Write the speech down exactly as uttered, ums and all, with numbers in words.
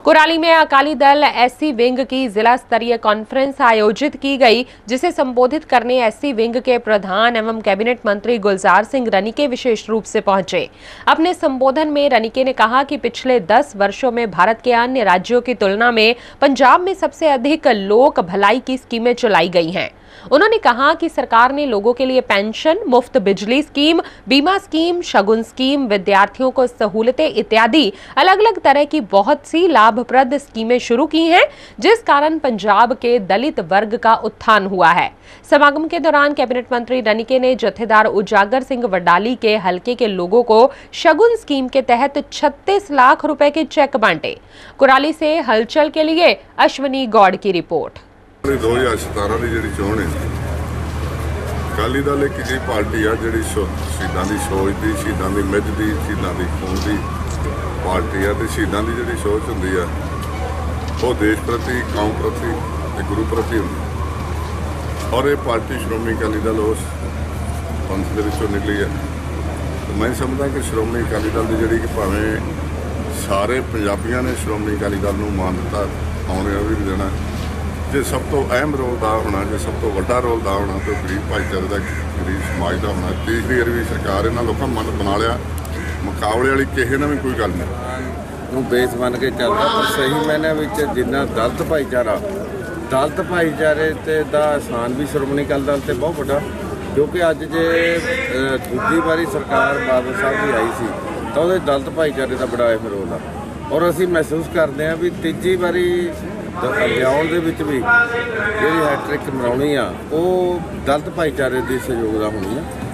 कुराली में Akali Dal SC wing की जिला स्तरीय कॉन्फ्रेंस आयोजित की गई, जिसे संबोधित करने एससी विंग के प्रधान एवं कैबिनेट मंत्री गुलजार सिंह रनीके विशेष रूप से पहुंचे। अपने संबोधन में रनीके ने कहा कि पिछले दस वर्षों में भारत के अन्य राज्यों की तुलना में पंजाब में सबसे अधिक लोक भलाई की स्कीमें चलाई गई हैं। उन्होंने कहा कि सरकार ने लोगों के लिए पेंशन, मुफ्त बिजली स्कीम, बीमा स्कीम, शगुन स्कीम, विद्यार्थियों को सहूलतें इत्यादि अलग अलग तरह की बहुत सी लाभप्रद स्कीमें शुरू की हैं, जिस कारण पंजाब के दलित वर्ग का उत्थान हुआ है। समागम के दौरान कैबिनेट मंत्री रनीके ने जत्थेदार उजागर सिंह वडाली के हलके के लोगों को शगुन स्कीम के तहत छत्तीस लाख रुपए के चेक बांटे। कुराली से हलचल के लिए अश्विनी गौड़ की रिपोर्ट। दो हज़ार सतारह की जी चोण है, अकाली दल एक जी पार्टी आ जी शहीदों की सोच की, शहीदों की मिज की, शहीदों की खून की पार्टी है। शहीदों की जी सोच होंगी है वो देश प्रति, कौम प्रति, गुरु प्रति होंगी। और ये पार्टी श्रोमणी अकाली दल उस पंथ के विचों निकली है। तो मैं समझदा कि श्रोमणी अकाली दल की जी भावें सारे पंजाबियों ने श्रोमणी अकाली दल को मान्यता आने वाली भी देना, जो सब तो अहम रोल दा होना, जो सब तो वड्डा रोल दा होना तो गरीब भाईचारे का, गरीब समाज का होना। तीसरी बार भी सरकार इन्होंने लोगों मन बना लिया, मुकाबले वाली किसी ने भी कोई गल नहीं बेस बन के चलता। पर सही मैंने जिन्ना दलित भाईचारा दलित भाईचारे का एहसान भी श्रोमणी अकाली दल से बहुत बड़ा, क्योंकि अज जे दूजी बारी सरकार बादल साहब की आई सी तो वो दलित भाईचारे का बड़ा अहम रोल आ। और असी महसूस करते हैं भी तीजी बारी लियाउण दे विच भी जिहड़ी हैट्रिक मनाउणी आ वो दलित भाईचारे के सहयोग दा होनी है।